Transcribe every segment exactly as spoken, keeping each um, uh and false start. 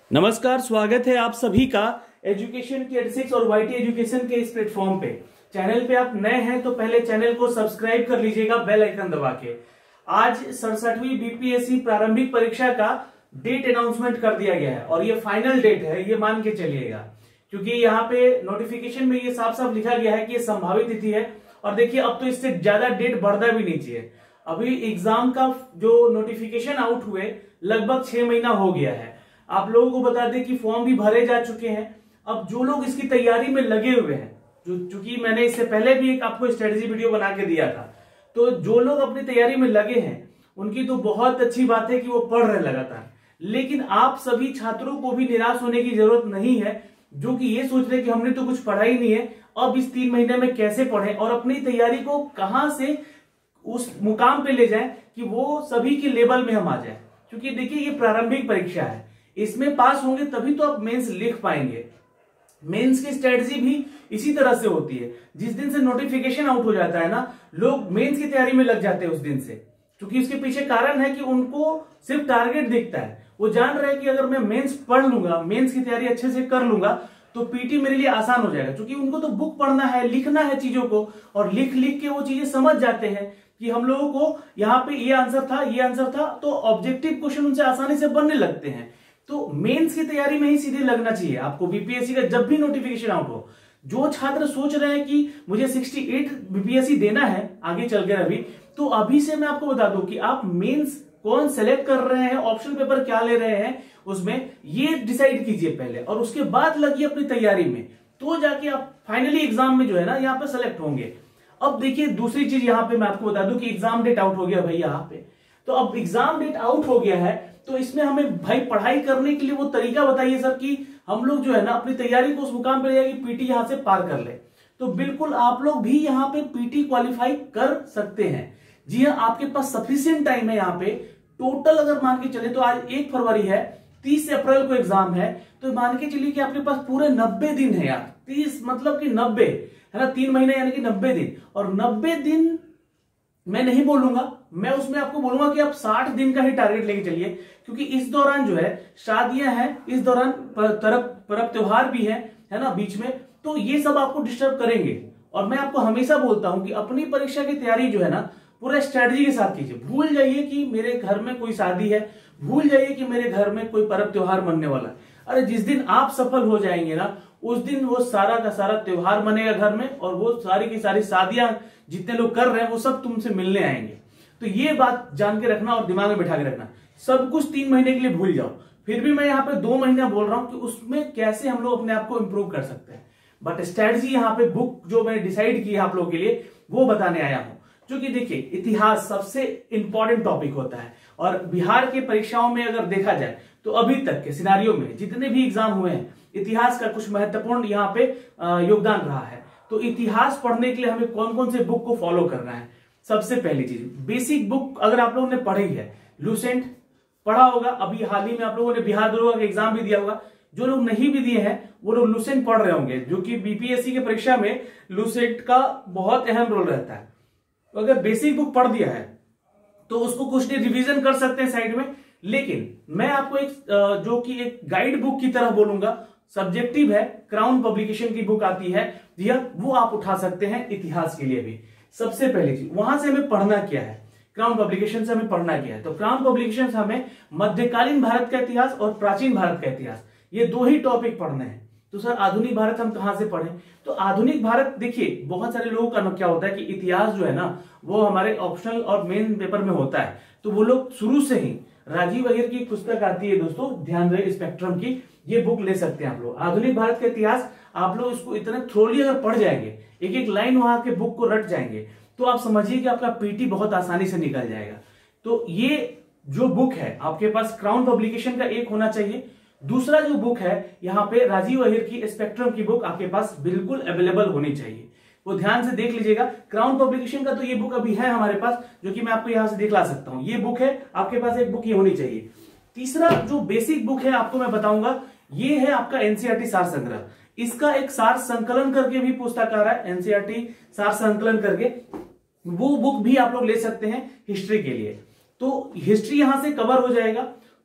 नमस्कार, स्वागत है आप सभी का एजुकेशन के छियासी और वाईटी एजुकेशन के इस प्लेटफॉर्म पे। चैनल पे आप नए हैं तो पहले चैनल को सब्सक्राइब कर लीजिएगा बेल आइकन दबा के। आज सड़सठवीं बीपीएससी प्रारंभिक परीक्षा का डेट अनाउंसमेंट कर दिया गया है और ये फाइनल डेट है, ये मान के चलिएगा, क्योंकि यहाँ पे नोटिफिकेशन में ये साफ साफ लिखा गया है कि ये संभावित तिथि है। और देखिए अब तो इससे ज्यादा डेट बढ़ना भी नहीं चाहिए। अभी एग्जाम का जो नोटिफिकेशन आउट हुए लगभग छह महीना हो गया है। आप लोगों को बता दें कि फॉर्म भी भरे जा चुके हैं। अब जो लोग इसकी तैयारी में लगे हुए हैं, जो चूंकि मैंने इससे पहले भी एक आपको स्ट्रेटेजी वीडियो बना के दिया था, तो जो लोग अपनी तैयारी में लगे हैं उनकी तो बहुत अच्छी बात है कि वो पढ़ रहे लगातार। लेकिन आप सभी छात्रों को भी निराश होने की जरूरत नहीं है, जो कि ये सोच रहे कि हमने तो कुछ पढ़ा ही नहीं है, अब इस तीन महीने में कैसे पढ़ें और अपनी तैयारी को कहां से उस मुकाम पे ले जाएं कि वो सभी के लेवल में हम आ जाए। क्योंकि देखिए ये प्रारंभिक परीक्षा है, इसमें पास होंगे तभी तो आप मेंस लिख पाएंगे। मेंस की स्ट्रेटजी भी इसी तरह से होती है। जिस दिन से नोटिफिकेशन आउट हो जाता है ना, लोग मेंस की तैयारी में लग जाते हैं उस दिन से, क्योंकि इसके पीछे कारण है कि उनको सिर्फ टारगेट दिखता है। वो जान रहे हैं कि अगर मैं मेंस पढ़ लूंगा, मेंस की तैयारी अच्छे से कर लूंगा तो पीटी मेरे लिए आसान हो जाएगा। क्योंकि उनको तो बुक पढ़ना है, लिखना है चीजों को, और लिख लिख के वो चीजें समझ जाते हैं कि हम लोगों को यहाँ पे ये आंसर था, ये आंसर था, तो ऑब्जेक्टिव क्वेश्चन उनसे आसानी से बनने लगते हैं। तो मेंस की तैयारी में ही सीधे लगना चाहिए आपको। बीपीएससी का जब भी नोटिफिकेशन आउट हो, जो छात्र सोच रहे हैं कि मुझे अड़सठ बीपीएससी देना है आगे चलकर, अभी तो अभी से मैं आपको बता दूं कि आप मेंस कौन सेलेक्ट कर रहे हैं, ऑप्शन पेपर क्या ले रहे हैं, उसमें ये डिसाइड कीजिए पहले, और उसके बाद लगिए अपनी तैयारी में, तो जाके आप फाइनली एग्जाम में जो है ना यहाँ पे सेलेक्ट होंगे। अब देखिए दूसरी चीज यहाँ पे मैं आपको बता दूं कि एग्जाम डेट आउट हो गया भाई यहाँ पे। तो अब एग्जाम डेट आउट हो गया है तो इसमें हमें भाई पढ़ाई करने के लिए वो तरीका बताइए सर कि हम लोग जो है ना अपनी तैयारी को उस मुकाम पे ले जाए कि पीटी यहां से पार कर ले। तो बिल्कुल आप लोग भी यहाँ पे पीटी क्वालिफाई कर सकते हैं। जी हाँ, आपके पास सफिशिएंट टाइम है। यहाँ पे टोटल अगर मान के चले तो आज एक फरवरी है, तीस अप्रैल को एग्जाम है, तो मान के चलिए कि आपके पास पूरे नब्बे दिन है यार। तीस मतलब कि नब्बे है ना, तीन महीने यानी कि नब्बे दिन। और नब्बे दिन मैं नहीं बोलूंगा, मैं उसमें आपको बोलूंगा कि आप साठ दिन का ही टारगेट लेके चलिए, क्योंकि इस दौरान जो है शादियां हैं, इस दौरान तरफ पर्व त्योहार भी है है ना बीच में, तो ये सब आपको डिस्टर्ब करेंगे। और मैं आपको हमेशा बोलता हूं कि अपनी परीक्षा की तैयारी जो है ना पूरा स्ट्रेटजी के साथ कीजिए। भूल जाइए कि मेरे घर में कोई शादी है, भूल जाइए कि मेरे घर में कोई पर्व त्योहार मनने वाला है। अरे जिस दिन आप सफल हो जाएंगे ना, उस दिन वो सारा का सारा त्योहार मनेगा घर में, और वो सारी की सारी शादियां जितने लोग कर रहे हैं वो सब तुमसे मिलने आएंगे। तो ये बात जान के रखना और दिमाग में बिठा के रखना। सब कुछ तीन महीने के लिए भूल जाओ, फिर भी मैं यहाँ पे दो महीना बोल रहा हूं कि उसमें कैसे हम लोग अपने आप को इंप्रूव कर सकते हैं। बट स्ट्रेटजी यहाँ पे बुक जो मैंने डिसाइड की है आप लोगों के लिए वो बताने आया हूं। क्योंकि देखिए इतिहास सबसे इंपॉर्टेंट टॉपिक होता है, और बिहार की परीक्षाओं में अगर देखा जाए तो अभी तक के सिनारियों में जितने भी एग्जाम हुए हैं, इतिहास का कुछ महत्वपूर्ण यहाँ पे योगदान रहा है। तो इतिहास पढ़ने के लिए हमें कौन कौन से बुक को फॉलो करना है। सबसे पहली चीज, बेसिक बुक अगर आप लोगों ने पढ़ी है, लूसेंट पढ़ा होगा, अभी हाल ही में आप लोगों ने बिहार दरोगा का एग्जाम भी दिया होगा। जो लोग नहीं भी दिए हैं वो लोग लूसेंट पढ़ रहे होंगे, जो कि बीपीएससी की परीक्षा में लूसेंट का बहुत अहम रोल रहता है। तो अगर बेसिक बुक पढ़ दिया है तो उसको कुछ नहीं रिवीजन कर सकते हैं साइड में। लेकिन मैं आपको एक जो कि एक गाइड बुक की तरह बोलूंगा, सब्जेक्टिव है, क्राउन पब्लिकेशन की बुक आती है, वो आप उठा सकते हैं इतिहास के लिए भी। सबसे पहली चीज वहां से हमें पढ़ना क्या है, क्राउन पब्लिकेशन से हमें पढ़ना क्या है। तो क्राउन पब्लिकेशन से हमें मध्यकालीन भारत का इतिहास और प्राचीन भारत का इतिहास, ये दो ही टॉपिक पढ़ने हैं। तो सर आधुनिक भारत हम कहां से पढ़ें? तो आधुनिक भारत देखिए बहुत सारे लोगों का क्या होता है कि इतिहास जो है ना वो हमारे ऑप्शनल और मेन पेपर में होता है, तो वो लोग शुरू से ही, राजीव अय्यर की पुस्तक आती है दोस्तों, ध्यान रहे स्पेक्ट्रम की, ये बुक ले सकते हैं आप लोग। आधुनिक भारत का इतिहास आप लोग इसको इतने थ्रोली अगर पढ़ जाएंगे, एक एक लाइन वहां के बुक को रट जाएंगे, तो आप समझिए कि आपका पीटी बहुत आसानी से निकल जाएगा। तो ये जो बुक है आपके पास क्राउन पब्लिकेशन का एक होना चाहिए। दूसरा जो बुक है यहाँ पे राजीव अय्यर की स्पेक्ट्रम की बुक आपके पास बिल्कुल अवेलेबल होनी चाहिए, वो ध्यान से देख लीजिएगा। क्राउन पब्लिकेशन का तो ये बुक अभी है हमारे पास, जो कि मैं आपको यहां से दिखला सकता हूं, ये बुक है आपके पास, एक बुक ये होनी चाहिए। तीसरा जो बेसिक बुक है आपको मैं बताऊंगा, ये है आपका एनसीईआरटी सार संग्रह। इसका एक सार संकलन करके भी पुस्तक आ रहा है, एनसीईआरटी सार संकलन करके, वो बुक भी आप लोग ले सकते हैं हिस्ट्री के लिए। तो हिस्ट्री यहां से कवर हो जाएगा।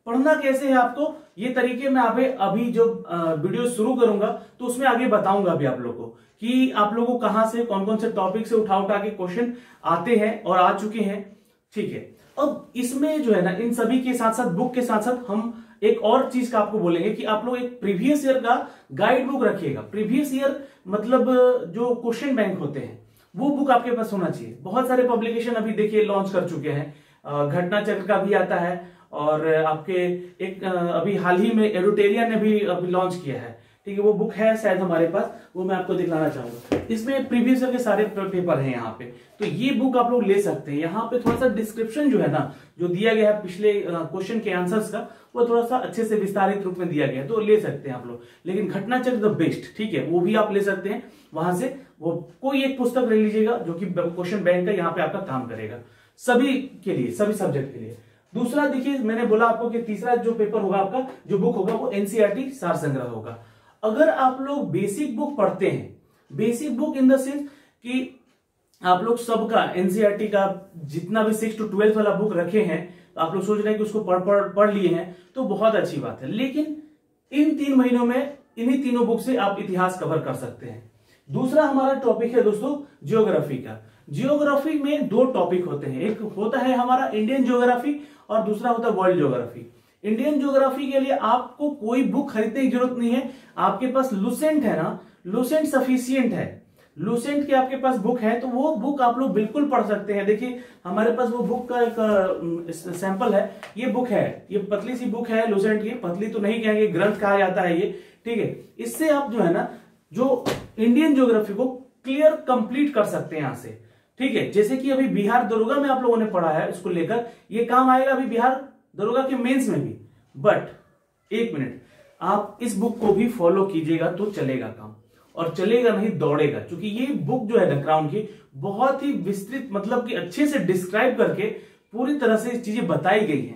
पढ़ना कैसे है आपको, ये तरीके मैं अभी अभी जो वीडियो शुरू करूंगा तो उसमें आगे बताऊंगा अभी आप लोगों को कि आप लोगों को कहां से कौन कौन से टॉपिक से उठा उठा के क्वेश्चन आते हैं और आ चुके हैं। ठीक है, अब इसमें जो है ना, इन सभी के साथ साथ बुक के साथ साथ हम एक और चीज का आपको बोलेंगे कि आप लोग एक प्रीवियस ईयर का गाइड बुक रखिएगा। प्रीवियस ईयर मतलब जो क्वेश्चन बैंक होते हैं वो बुक आपके पास होना चाहिए। बहुत सारे पब्लिकेशन अभी देखिए लॉन्च कर चुके हैं, घटना चक्र का भी आता है और आपके एक अभी हाल ही में एडुटेरिया ने भी अभी लॉन्च किया है। ठीक है, वो बुक है शायद हमारे पास, वो मैं आपको दिखाना चाहूंगा। इसमें प्रीवियस ईयर के सारे पेपर हैं यहाँ पे, तो ये बुक आप लोग ले सकते हैं। यहाँ पे थोड़ा सा डिस्क्रिप्शन जो है ना, जो दिया गया है पिछले क्वेश्चन के आंसर्स का, वो थोड़ा सा अच्छे से विस्तारित रूप में दिया गया है, तो ले सकते हैं आप लोग। लेकिन घटना चक्र द बेस्ट, ठीक है, वो भी आप ले सकते हैं वहां से। वो कोई एक पुस्तक ले लीजिएगा जो कि क्वेश्चन बैंक का यहाँ पे आपका काम करेगा सभी के लिए, सभी सब्जेक्ट के लिए। दूसरा देखिए, मैंने बोला आपको कि तीसरा जो पेपर होगा आपका, जो बुक होगा वो एनसीईआरटी सार संग्रह होगा। अगर आप लोग बेसिक बुक पढ़ते हैं, basic book in the sense कि आप लोग सबका एनसीईआरटी का जितना भी सिक्स टू ट्वेल्थ वाला बुक रखे हैं, तो आप लोग सोच रहे हैं कि उसको पढ़ पढ़ पढ़ लिए हैं, तो बहुत अच्छी बात है। लेकिन इन तीन महीनों में इन्हीं तीनों बुक से आप इतिहास कवर कर सकते हैं। दूसरा हमारा टॉपिक है दोस्तों ज्योग्राफी का। ज्योग्राफी में दो टॉपिक होते हैं, एक होता है हमारा इंडियन ज्योग्राफी और दूसरा होता है वर्ल्ड ज्योग्राफी। इंडियन ज्योग्राफी के लिए आपको कोई बुक खरीदने की जरूरत नहीं है, आपके पास लुसेंट है ना, लुसेंट सफिशियंट है। लुसेंट की आपके पास बुक है तो वो बुक आप लोग बिल्कुल पढ़ सकते हैं। देखिए हमारे पास वो बुक का एक सैंपल है, ये बुक है, ये पतली सी बुक है लुसेंट की, पतली तो नहीं कहेंगे, ग्रंथ कहा जाता है ये। ठीक है, इससे आप जो है ना, जो इंडियन ज्योग्राफी को क्लियर कंप्लीट कर सकते हैं यहां से। ठीक है, जैसे कि अभी बिहार दरोगा में आप लोगों ने पढ़ा है, इसको लेकर ये काम आएगा अभी बिहार दरोगा के मेंस में भी। बट एक मिनट, आप इस बुक को भी फॉलो कीजिएगा तो चलेगा काम, और चलेगा नहीं दौड़ेगा। क्योंकि ये बुक जो है ना क्राउन की, बहुत ही विस्तृत मतलब कि अच्छे से डिस्क्राइब करके पूरी तरह से चीजें बताई गई हैं।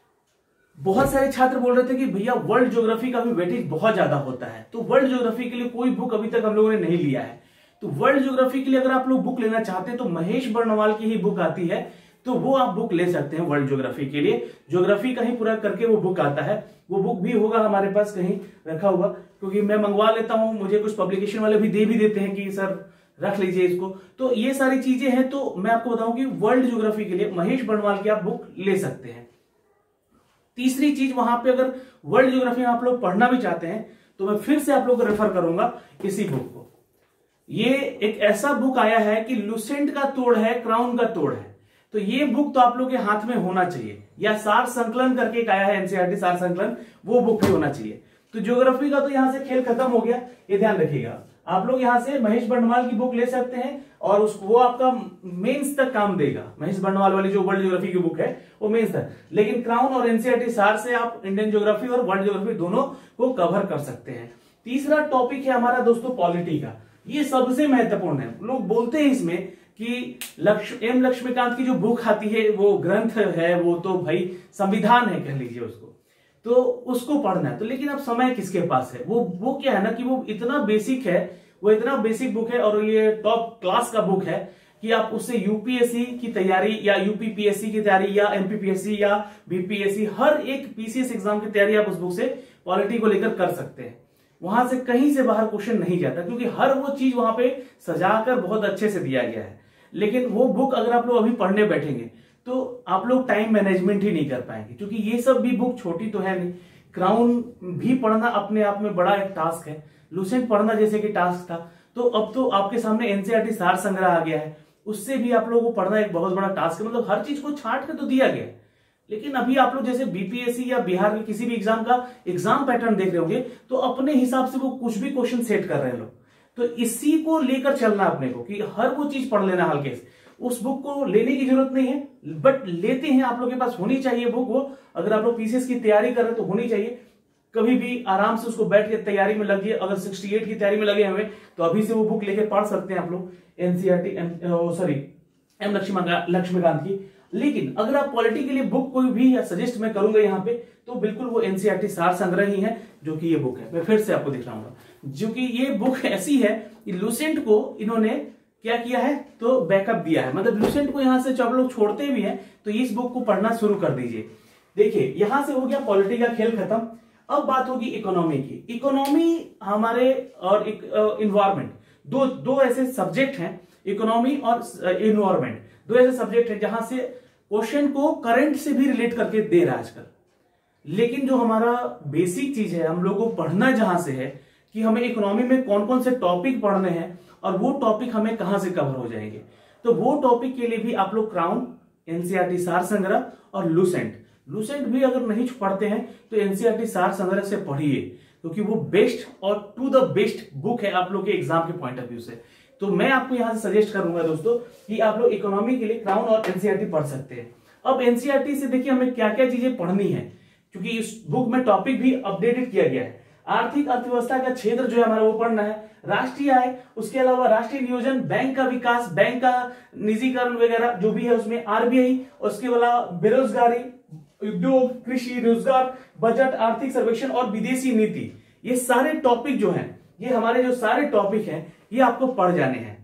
बहुत सारे छात्र बोल रहे थे कि भैया वर्ल्ड ज्योग्राफी का भी वेटेज बहुत ज्यादा होता है, तो वर्ल्ड ज्योग्राफी के लिए कोई बुक अभी तक हम लोगों ने नहीं लिया है। तो वर्ल्ड ज्योग्राफी के लिए अगर आप लोग बुक लेना चाहते हैं तो महेश बर्णवाल की ही बुक आती है, तो वो आप बुक ले सकते हैं वर्ल्ड ज्योग्राफी के लिए। ज्योग्राफी का ही पूरा करके वो बुक आता है, वो बुक भी होगा हमारे पास कहीं रखा हुआ, क्योंकि मैं मंगवा लेता हूं, मुझे कुछ पब्लिकेशन वाले भी दे भी देते हैं कि सर रख लीजिए इसको। तो ये सारी चीजें हैं, तो मैं आपको बताऊं कि वर्ल्ड ज्योग्राफी के लिए महेश बर्णवाल की आप बुक ले सकते हैं। तीसरी चीज, वहां पे अगर वर्ल्ड ज्योग्राफी में आप लोग पढ़ना भी चाहते हैं तो मैं फिर से आप लोग को रेफर करूंगा इसी बुक को। ये एक ऐसा बुक आया है कि लुसेंट का तोड़ है, क्राउन का तोड़ है, तो ये बुक तो आप लोग के हाथ में होना चाहिए। या सार संकलन करके एक आया है एनसीईआरटी सार संकलन, वो बुक भी होना चाहिए। तो ज्योग्राफी का तो यहां से खेल खत्म हो गया, ये ध्यान रखिएगा। आप लोग यहां से महेश बर्णवाल की बुक ले सकते हैं और उस वो आपका मेंस तक काम देगा। महेश बर्णवाल वाली जो वर्ल्ड ज्योग्राफी की बुक है वो मेंस तक, लेकिन क्राउन और एनसीईआरटी सार से आप इंडियन ज्योग्राफी और वर्ल्ड ज्योग्राफी दोनों को कवर कर सकते हैं। तीसरा टॉपिक है हमारा दोस्तों पॉलिटी का। ये सबसे महत्वपूर्ण है। लोग बोलते हैं इसमें कि लक्ष्य एम लक्ष्मीकांत की जो बुक आती है वो ग्रंथ है, वो तो भाई संविधान है कह लीजिए उसको, तो उसको पढ़ना है। तो लेकिन अब समय किसके पास है? वो वो क्या है ना कि वो इतना बेसिक है, वो इतना बेसिक बुक है और ये टॉप क्लास का बुक है कि आप उससे यूपीएससी की तैयारी या यूपीपीएससी की तैयारी या एमपीपीएससी या बीपीएससी, हर एक पीसीएस एग्जाम की तैयारी आप उस बुक से पॉलिटी को लेकर कर सकते हैं। वहां से कहीं से बाहर क्वेश्चन नहीं जाता, क्योंकि हर वो चीज वहां पे सजाकर बहुत अच्छे से दिया गया है। लेकिन वो बुक अगर आप लोग अभी पढ़ने बैठेंगे तो आप लोग टाइम मैनेजमेंट ही नहीं कर पाएंगे, क्योंकि ये सब भी बुक छोटी तो है नहीं। क्राउन भी पढ़ना अपने आप में बड़ा एक टास्क है, लुसेंट पढ़ना जैसे कि टास्क था, तो अब तो आपके सामने एनसीईआरटी सार संग्रह आ गया है, उससे भी आप लोगों को पढ़ना एक बहुत बड़ा टास्क है। मतलब हर चीज को छांट के तो दिया गया है। लेकिन अभी आप लोग जैसे बीपीएससी या बिहार के किसी भी एग्जाम का एग्जाम पैटर्न देख रहे होंगे, तो अपने हिसाब से वो कुछ भी क्वेश्चन सेट कर रहे हैं लोग। तो इसी को लेकर चलना अपने को कि हर वो चीज पढ़ लेना हल्के से। उस बुक को लेने की जरूरत नहीं है, बट लेते हैं आप लोग के पास होनी चाहिए बुक। वो अगर आप लोग पीसीएस की तैयारी कर रहे तो होनी चाहिए। कभी भी आराम से उसको बैठ के तैयारी में लगिए। अगर अड़सठ की तैयारी में लगे हुए तो अभी से वो बुक लेके पढ़ सकते हैं आप लोग, एनसीईआरटी सॉरी एम लक्ष्मीकांत की। लेकिन अगर आप पॉलिटी के लिए बुक कोई भी सजेस्ट मैं करूंगा यहाँ पे, तो बिल्कुल वो एनसीईआरटी सार संग्रह ही है, जो कि ये बुक है। मैं फिर से आपको दिखाऊंगा, जो कि ये बुक ऐसी है कि लुसेंट को इन्होंने क्या किया है तो बैकअप दिया है। मतलब लुसेंट को यहां से जब लोग छोड़ते भी हैं तो इस बुक को पढ़ना शुरू कर दीजिए। देखिए यहां से हो गया पॉलिटी का खेल खत्म। अब बात होगी इकोनॉमी की। इकोनॉमी हमारे और इन्वायरमेंट, दो दो ऐसे सब्जेक्ट हैं, इकोनॉमी और इन्वायरमेंट, दो ऐसे सब्जेक्ट हैं जहां से क्वेश्चन को करंट से भी रिलेट करके दे रहा है आजकल। लेकिन जो हमारा बेसिक चीज है, हम लोगों को पढ़ना जहां से है कि हमें इकोनॉमी में कौन कौन से टॉपिक पढ़ने हैं और वो टॉपिक हमें कहां से कवर हो जाएंगे, तो वो टॉपिक के लिए भी आप लोग क्राउन, एनसीईआरटी सार संग्रह और लूसेंट, लूसेंट भी अगर नहीं पढ़ते हैं तो एनसीईआरटी सार संग्रह से पढ़िए, क्योंकि वो बेस्ट और टू द बेस्ट बुक है आप लोग के एग्जाम के पॉइंट ऑफ व्यू से। तो मैं आपको यहां से सजेस्ट करूंगा दोस्तों कि आप लोग इकोनॉमी के लिए क्राउन और एनसीईआरटी पढ़ सकते हैं। अब एनसीईआरटी से देखिए हमें क्या क्या चीजें पढ़नी है, क्योंकि इस बुक में टॉपिक भी अपडेटेड किया गया है। आर्थिक अर्थव्यवस्था का क्षेत्र जो है हमारा वो पढ़ना है, राष्ट्रीय आय, उसके अलावा राष्ट्रीय नियोजन, बैंक का विकास, बैंक का निजीकरण वगैरह जो भी है उसमें, आरबीआई, उसके अलावा बेरोजगारी, उद्योग, कृषि, रोजगार, बजट, आर्थिक सर्वेक्षण और विदेशी नीति, ये सारे टॉपिक जो हैं, ये हमारे जो सारे टॉपिक हैं ये आपको पढ़ जाने हैं।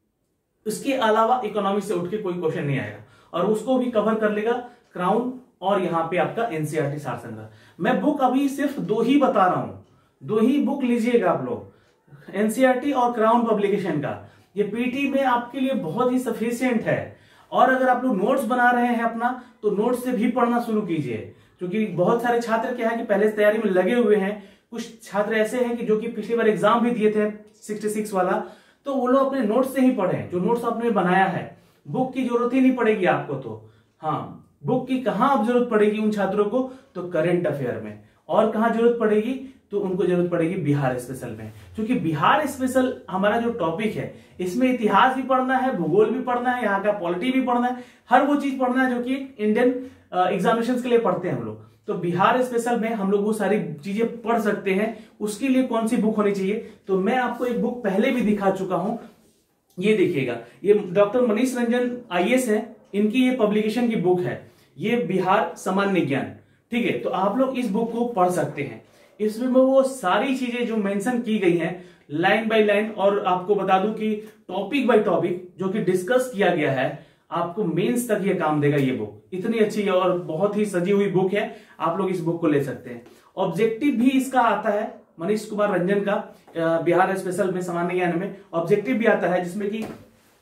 इसके अलावा इकोनॉमिक्स से उठ के कोई क्वेश्चन नहीं आएगा और उसको भी कवर कर लेगा क्राउन और यहाँ पे आपका एनसीईआरटी सार संग्रह। मैं बुक अभी सिर्फ दो ही बता रहा हूं, दो ही बुक लीजिएगा आप लोग, एनसीईआरटी और क्राउन पब्लिकेशन का। ये पीटी में आपके लिए बहुत ही सफिशियंट है। और अगर आप लोग नोट्स बना रहे हैं अपना, तो नोट्स से भी पढ़ना शुरू कीजिए, क्योंकि बहुत सारे छात्र क्या है कि पहले से तैयारी में लगे हुए हैं। कुछ छात्र ऐसे हैं कि जो कि पिछली बार एग्जाम भी दिए थे छियासठ वाला, तो वो लोग अपने नोट्स से ही पढ़े जो नोट्स आपने बनाया है। बुक की जरूरत ही नहीं पड़ेगी आपको। तो हाँ, बुक की कहां अब जरूरत पड़ेगी उन छात्रों को, तो करंट अफेयर में। और कहां जरूरत पड़ेगी, तो उनको जरूरत पड़ेगी बिहार स्पेशल में, क्योंकि बिहार स्पेशल हमारा जो टॉपिक है इसमें इतिहास भी पढ़ना है, भूगोल भी पढ़ना है, यहाँ का पॉलिटी भी पढ़ना है, हर वो चीज पढ़ना है जो कि इंडियन एग्जामिनेशन के लिए पढ़ते हैं हम लोग। तो बिहार स्पेशल में हम लोग वो सारी चीजें पढ़ सकते हैं। उसके लिए कौन सी बुक होनी चाहिए, तो मैं आपको एक बुक पहले भी दिखा चुका हूं, ये देखिएगा, ये डॉक्टर मनीष रंजन आईएएस है, इनकी ये पब्लिकेशन की बुक है, ये बिहार सामान्य ज्ञान। ठीक है, तो आप लोग इस बुक को पढ़ सकते हैं। इसमें वो सारी चीजें जो मेंशन की गई हैं लाइन बाय लाइन, और आपको बता दूं कि टॉपिक बाय टॉपिक जो कि डिस्कस किया गया है, आपको मेंस तक ये काम देगा। ये बुक इतनी अच्छी है और बहुत ही सजी हुई बुक है, आप लोग इस बुक को ले सकते हैं। ऑब्जेक्टिव भी इसका आता है, मनीष कुमार रंजन का बिहार स्पेशल में सामान्य ज्ञान में ऑब्जेक्टिव भी आता है, जिसमें कि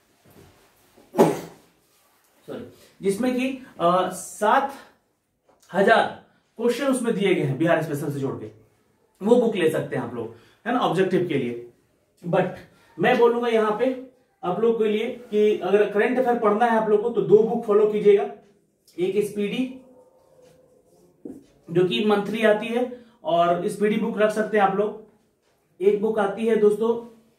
सॉरी जिसमें कि सात हजार क्वेश्चन उसमें दिए गए हैं बिहार स्पेशल से जोड़ के। वो बुक ले सकते हैं आप लोग, है ना, ऑब्जेक्टिव के लिए। बट मैं बोलूंगा यहाँ पे आप लोग के लिए कि अगर करंट अफेयर पढ़ना है आप लोग को, तो दो बुक फॉलो कीजिएगा। एक स्पीडी जो कि मंथली आती है, और स्पीडी बुक रख सकते हैं आप लोग। एक बुक आती है दोस्तों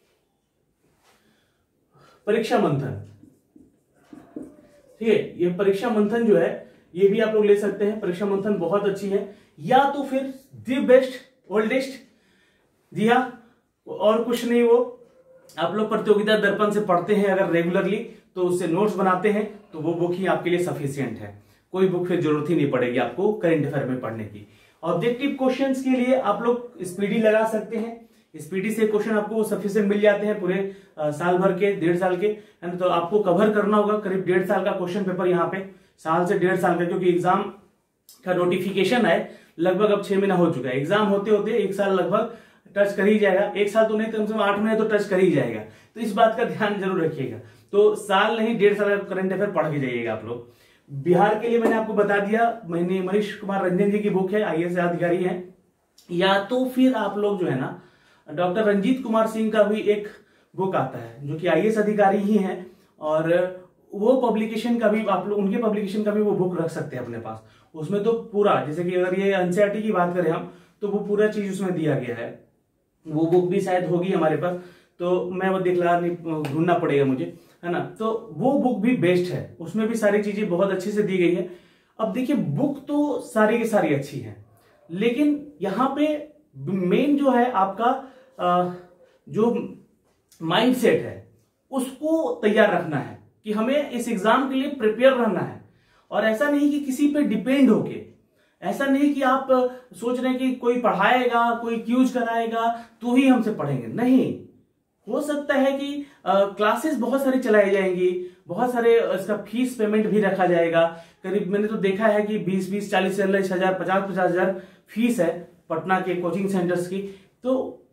परीक्षा मंथन, ठीक है, ये परीक्षा मंथन जो है ये भी आप लोग ले सकते हैं। परीक्षा मंथन बहुत अच्छी है। या तो फिर दी बेस्ट ओल्डेस्ट, जी हाँ, और कुछ नहीं, वो आप लोग प्रतियोगिता दर्पण से पढ़ते हैं अगर रेगुलरली, तो उससे नोट्स बनाते हैं, तो वो बुक ही आपके लिए सफिशियंट है। कोई बुक फिर जरूरत ही नहीं पड़ेगी आपको करंट अफेयर में पढ़ने की। ऑब्जेक्टिव क्वेश्चंस के लिए आप लोग स्पीडी लगा सकते हैं। स्पीडी से क्वेश्चन आपको सफिशियंट मिल जाते हैं पूरे आ, साल भर के, डेढ़ साल के, है ना। तो आपको कवर करना होगा करीब डेढ़ साल का क्वेश्चन पेपर यहाँ पे, साल से डेढ़ साल का, क्योंकि एग्जाम का नोटिफिकेशन है लगभग अब छह महीना हो चुका है। एग्जाम होते होते एक साल लगभग टच कर ही जाएगा, एक साल तो नहीं, कम से कम आठ महीने तो टच कर ही जाएगा। तो इस बात का ध्यान जरूर रखिएगा। तो साल नहीं, डेढ़ साल का करंट अफेयर पढ़ के जाइएगा आप लोग। बिहार के लिए मैंने आपको बता दिया, मैंने मनीष कुमार रंजन जी की बुक है, आईएएस अधिकारी है। या तो फिर आप लोग जो है ना, डॉक्टर रंजीत कुमार सिंह का भी एक बुक आता है जो कि आईएएस अधिकारी ही हैं, और वो पब्लिकेशन का भी आप लोग, उनके पब्लिकेशन का भी वो बुक रख सकते हैं अपने पास। उसमें तो पूरा, जैसे कि अगर ये एनसीईआरटी की बात करें हम, तो वो पूरा चीज उसमें दिया गया है। वो बुक भी शायद होगी हमारे पास, तो मैं वो दिखला नहीं, ढूंढना पड़ेगा मुझे, है ना। तो वो बुक भी बेस्ट है, उसमें भी सारी चीजें बहुत अच्छे से दी गई है। अब देखिए, बुक तो सारी की सारी अच्छी है, लेकिन यहाँ पे मेन जो है आपका जो माइंडसेट है उसको तैयार रखना है कि हमें इस एग्जाम के लिए प्रिपेयर रहना है। और ऐसा नहीं कि किसी पे डिपेंड होके, ऐसा नहीं कि आप सोच रहे हैं कि कोई पढ़ाएगा, कोई क्यूज कराएगा तो ही हमसे पढ़ेंगे। नहीं, हो सकता है कि क्लासेस बहुत सारी चलाई जाएंगी, बहुत सारे इसका फीस पेमेंट भी रखा जाएगा। करीब मैंने तो देखा है कि बीस बीस चालीस चालीस हजार पचास पचास हजार फीस है पटना के कोचिंग सेंटर्स की। तो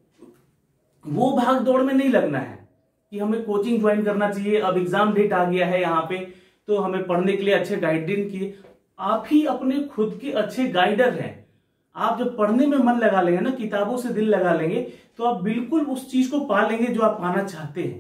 वो भाग दौड़ में नहीं लगना है कि हमें कोचिंग ज्वाइन करना चाहिए, अब एग्जाम डेट आ गया है यहाँ पे तो हमें पढ़ने के लिए अच्छे गाइडेंस की। आप ही अपने खुद के अच्छे गाइडर हैं। आप जब पढ़ने में मन लगा लेंगे ना, किताबों से दिल लगा लेंगे, तो आप बिल्कुल उस चीज को पा लेंगे जो आप पाना चाहते हैं।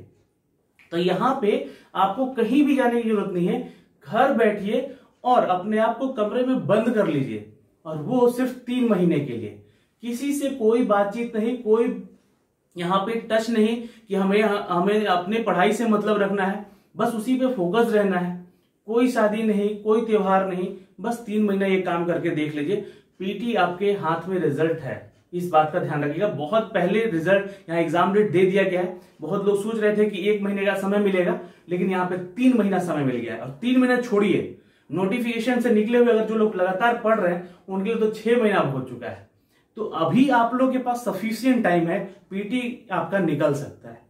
तो यहाँ पे आपको कहीं भी जाने की जरूरत नहीं है, घर बैठिए और अपने आप को कमरे में बंद कर लीजिए, और वो सिर्फ तीन महीने के लिए। किसी से कोई बातचीत नहीं, कोई यहाँ पे टच नहीं कि हमें हमें अपने पढ़ाई से मतलब रखना है, बस उसी पे फोकस रहना है। कोई शादी नहीं, कोई त्योहार नहीं, बस तीन महीना ये काम करके देख लीजिए। पीटी आपके हाथ में रिजल्ट है, इस बात का ध्यान रखिएगा। बहुत पहले रिजल्ट यहाँ एग्जाम डेट दे दिया गया है। बहुत लोग सोच रहे थे कि एक महीने का समय मिलेगा, लेकिन यहाँ पे तीन महीना समय मिल गया है। और तीन महीना छोड़िए, नोटिफिकेशन से निकले हुए अगर जो लोग लगातार पढ़ रहे हैं उनके लिए तो छह महीना हो चुका है। तो अभी आप लोग के पास सफिशियंट टाइम है, पीटी आपका निकल सकता है।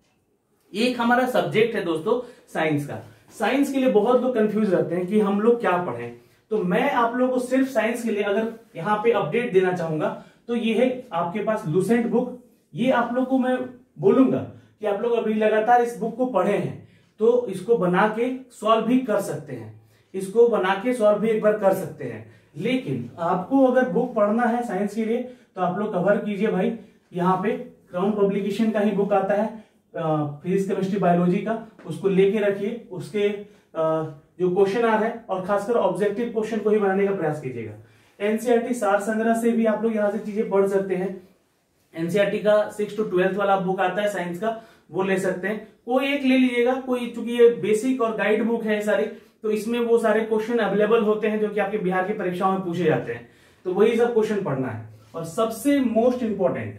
एक हमारा सब्जेक्ट है दोस्तों साइंस का। साइंस के लिए बहुत लोग कंफ्यूज रहते हैं कि हम लोग क्या पढ़ें, तो मैं आप लोगों को सिर्फ साइंस के लिए अगर यहाँ पे अपडेट देना चाहूंगा तो ये है आपके पास लुसेंट बुक। ये आप लोग को मैं बोलूंगा कि आप लोग अभी लगातार इस बुक को पढ़े हैं तो इसको बना के सॉल्व भी कर सकते हैं, इसको बना के सॉल्व भी एक बार कर सकते हैं। लेकिन आपको अगर बुक पढ़ना है साइंस के लिए तो आप लोग कवर कीजिए भाई, यहाँ पे क्राउन पब्लिकेशन का ही बुक आता है फिजिक्स केमिस्ट्री बायोलॉजी का, उसको लेके रखिए। उसके आ, जो क्वेश्चन आ रहा है और खासकर ऑब्जेक्टिव क्वेश्चन को ही बनाने का प्रयास कीजिएगा। एनसीईआरटी सार संग्रह से भी आप लोग यहाँ से चीजें पढ़ सकते हैं। एनसीईआरटी का सिक्स टू ट्वेल्थ वाला बुक आता है साइंस का, वो ले सकते हैं। कोई एक ले लीजिएगा, कोई चूंकि ये बेसिक और गाइड बुक है सारी, तो इसमें वो सारे क्वेश्चन अवेलेबल होते हैं जो कि आपके बिहार की परीक्षाओं में पूछे जाते हैं, तो वही सब क्वेश्चन पढ़ना है। और सबसे मोस्ट इंपॉर्टेंट,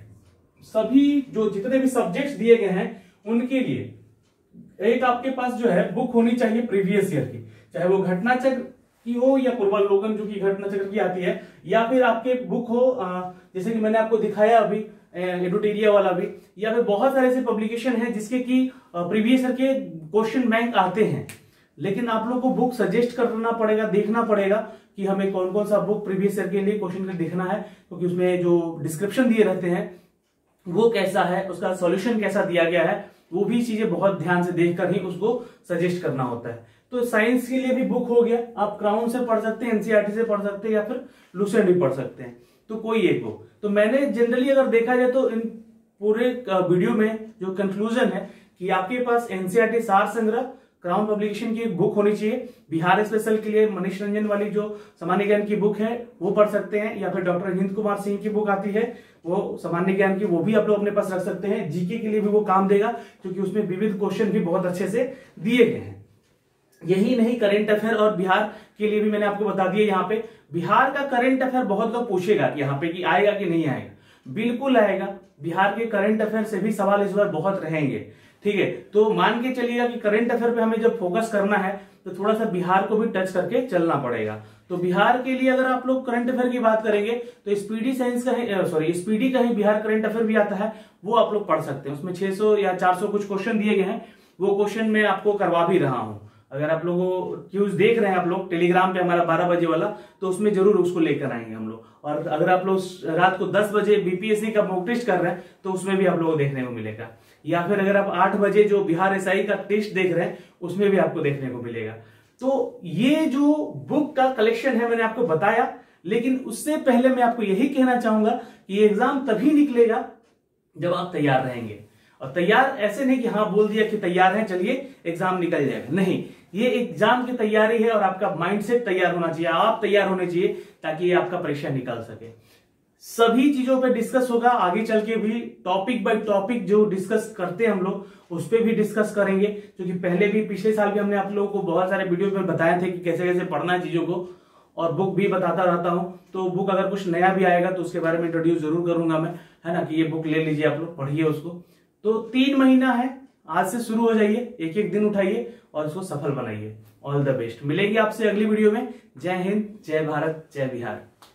सभी जो जितने भी सब्जेक्ट्स दिए गए हैं उनके लिए एक आपके पास जो है बुक होनी चाहिए प्रीवियस ईयर की, चाहे वो घटना चक्र की हो या पूर्वावलोकन जो की घटना चक्र की आती है, या फिर आपके बुक हो जैसे कि मैंने आपको दिखाया अभी एडुटेरिया वाला भी, या फिर बहुत सारे ऐसे पब्लिकेशन है जिसके की प्रीवियस ईयर के क्वेश्चन बैंक आते हैं। लेकिन आप लोग को बुक सजेस्ट करना पड़ेगा, देखना पड़ेगा कि हमें कौन कौन सा बुक प्रीवियस ईयर के लिए क्वेश्चन का देखना है, क्योंकि तो उसमें जो डिस्क्रिप्शन दिए रहते हैं वो कैसा है, उसका सॉल्यूशन कैसा दिया गया है, वो भी चीजें बहुत ध्यान से देखकर ही उसको सजेस्ट करना होता है। तो साइंस के लिए भी बुक हो गया, आप क्राउन से पढ़ सकते हैं, एनसीईआरटी से पढ़ सकते हैं, या फिर लुसेंट भी पढ़ सकते हैं, तो कोई एक हो। तो मैंने जनरली अगर देखा जाए तो इन पूरे वीडियो में जो कंक्लूजन है कि आपके पास एनसीईआरटी सार संग्रह क्राउन पब्लिकेशन की बुक होनी चाहिए। बिहार स्पेशल के लिए मनीष रंजन वाली जो सामान्य ज्ञान की बुक है वो पढ़ सकते हैं, या फिर डॉक्टर हिंद कुमार सिंह की बुक आती है वो सामान्य ज्ञान की, वो भी आप लोग अपने पास रख सकते हैं। जीके के लिए भी वो काम देगा क्योंकि उसमें विविध क्वेश्चन भी बहुत अच्छे से दिए गए हैं। यही नहीं, करेंट अफेयर और बिहार के लिए भी मैंने आपको बता दिया। यहाँ पे बिहार का करेंट अफेयर बहुत लोग पूछेगा यहाँ पे कि आएगा कि नहीं आएगा, बिल्कुल आएगा। बिहार के करंट अफेयर से भी सवाल इस बार बहुत रहेंगे, ठीक है। तो मान के चलिएगा कि करंट अफेयर पे हमें जब फोकस करना है तो थोड़ा सा बिहार को भी टच करके चलना पड़ेगा। तो बिहार के लिए अगर आप लोग करंट अफेयर की बात करेंगे तो स्पीडी साइंस का ही सॉरी स्पीडी का ही बिहार करंट अफेयर भी आता है, वो आप लोग पढ़ सकते हैं। उसमें छह सौ या चार सौ कुछ क्वेश्चन दिए गए हैं, वो क्वेश्चन मैं आपको करवा भी रहा हूं। अगर आप लोगों क्यूज देख रहे हैं आप लोग टेलीग्राम पे हमारा बारह बजे वाला, तो उसमें जरूर उसको लेकर आएंगे हम लोग। और अगर आप लोग रात को दस बजे बीपीएससी का मॉक टेस्ट कर रहे हैं तो उसमें भी आप लोगों को देखने को मिलेगा, या फिर अगर आप आठ बजे जो बिहार एसआई का टेस्ट देख रहे हैं उसमें भी आपको देखने को मिलेगा। तो ये जो बुक का कलेक्शन है मैंने आपको बताया, लेकिन उससे पहले मैं आपको यही कहना चाहूंगा कि एग्जाम तभी निकलेगा जब आप तैयार रहेंगे। और तैयार ऐसे नहीं कि हाँ बोल दिया कि तैयार है चलिए एग्जाम निकल जाएगा, नहीं, ये एग्जाम की तैयारी है और आपका माइंडसेट तैयार होना चाहिए, आप तैयार होने चाहिए ताकि ये आपका परीक्षा निकल सके। सभी चीजों पे डिस्कस होगा, आगे चल के भी टॉपिक बाय टॉपिक जो डिस्कस करते हैं हम लोग उस पर भी डिस्कस करेंगे, क्योंकि पहले भी पिछले साल भी हमने आप लोगों को बहुत सारे वीडियो में बताए थे कि कैसे कैसे पढ़ना है चीजों को, और बुक भी बताता रहता हूं। तो बुक अगर कुछ नया भी आएगा तो उसके बारे में इंट्रोड्यूस जरूर करूंगा मैं, है ना, कि ये बुक ले लीजिए आप लोग, पढ़िए उसको। तो तीन महीना है, आज से शुरू हो जाइए, एक एक दिन उठाइए और इसको सफल बनाइए। All the best. मिलेंगे आपसे अगली वीडियो में। जय हिंद, जय भारत, जय बिहार।